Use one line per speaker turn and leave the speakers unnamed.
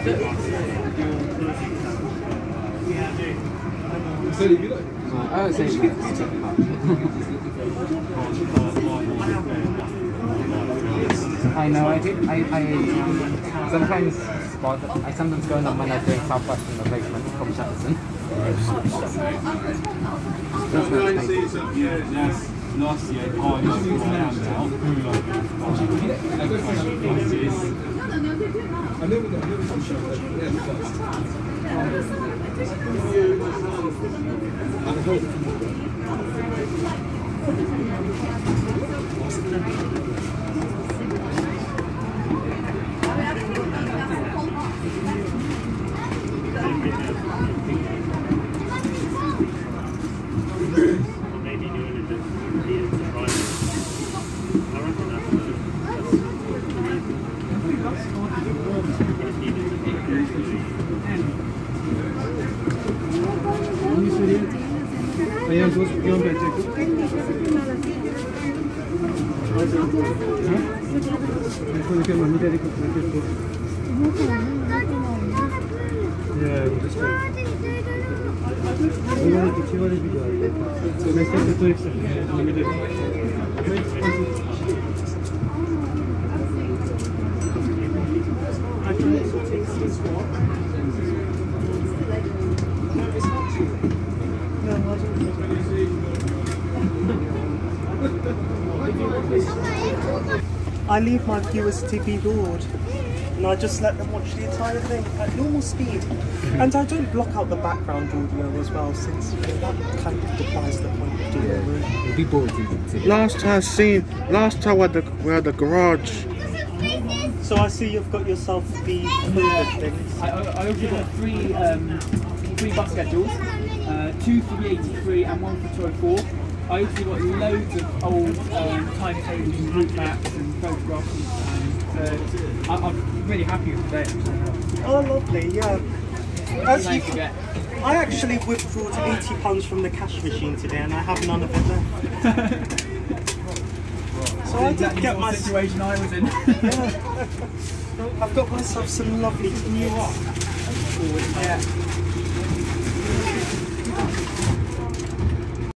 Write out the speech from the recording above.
I know, I sometimes spot, I sometimes go on them when I'm doing Southwestern replacement from Jefferson.
Last year, I used to go around now.
I leave my viewers to be bored, and I just let them watch the entire thing at normal speed. And I don't block out the background audio as well, since that kind of defies the point of doing it.
Be bored.
Last time we're at the garage.
So I see you've got yourself the COVID things.
I also got three bus schedules, 2 for the 83 and 1 for 204. I also got loads of old timetables and route maps and photographs, so I'm really happy with today.
Oh, lovely, yeah. As you
get.
I actually withdrew £80 from the cash machine today, and I have none of it left. So I did get my
situation I was in.
Yeah. I've got myself some lovely commutes.
Yeah.